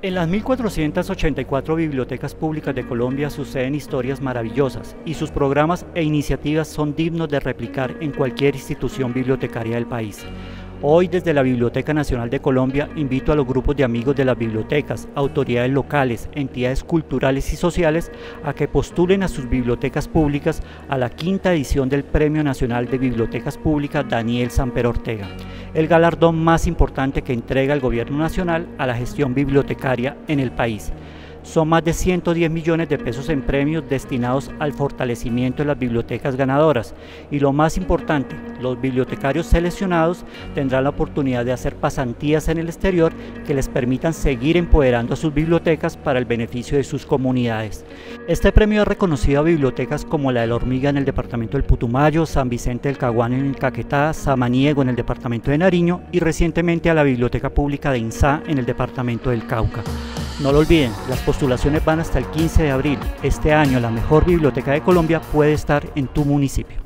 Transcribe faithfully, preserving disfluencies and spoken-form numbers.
En las mil cuatrocientas ochenta y cuatro bibliotecas públicas de Colombia suceden historias maravillosas y sus programas e iniciativas son dignos de replicar en cualquier institución bibliotecaria del país. Hoy, desde la Biblioteca Nacional de Colombia, invito a los grupos de amigos de las bibliotecas, autoridades locales, entidades culturales y sociales a que postulen a sus bibliotecas públicas a la quinta edición del Premio Nacional de Bibliotecas Públicas Daniel Samper Ortega, el galardón más importante que entrega el Gobierno Nacional a la gestión bibliotecaria en el país. Son más de ciento diez millones de pesos en premios destinados al fortalecimiento de las bibliotecas ganadoras y lo más importante, los bibliotecarios seleccionados tendrán la oportunidad de hacer pasantías en el exterior que les permitan seguir empoderando a sus bibliotecas para el beneficio de sus comunidades. Este premio ha reconocido a bibliotecas como la de La Hormiga en el departamento del Putumayo, San Vicente del Caguán en el Caquetá, Samaniego en el departamento de Nariño y recientemente a la Biblioteca Pública de Insá en el departamento del Cauca. No lo olviden, las postulaciones van hasta el quince de abril. Este año la mejor biblioteca de Colombia puede estar en tu municipio.